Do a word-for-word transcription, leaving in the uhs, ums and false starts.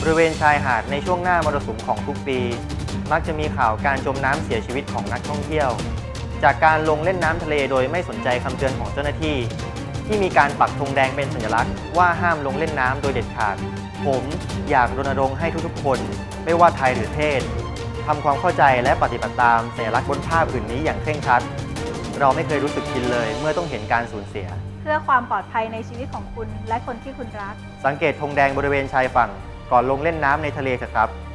ริเวณชายหาดในช่วงหน้ามรสุมของทุกปีมักจะมีข่าวการจมน้ำเสียชีวิตของนักท่องเที่ยวจากการลงเล่นน้ำทะเลโดยไม่สนใจคำเตือนของเจ้าหน้าที่ที่มีการปักธงแดงเป็นสัญลักษณ์ว่าห้ามลงเล่นน้ำโดยเด็ดขาดผมอยากรณรงค์ให้ทุกๆคนไม่ว่าไทยหรือเทศทำความเข้าใจและปฏิบัติตามสัญลักษณ์บนภาพอื่นนี้อย่างเคร่งครัดเราไม่เคยรู้สึกชินเลยเมื่อต้องเห็นการสูญเสียเพื่อความปลอดภัยในชีวิตของคุณและคนที่คุณรักสังเกตธงแดงบริเวณชายฝั่งก่อนลงเล่นน้ำในทะเลเถอะครับ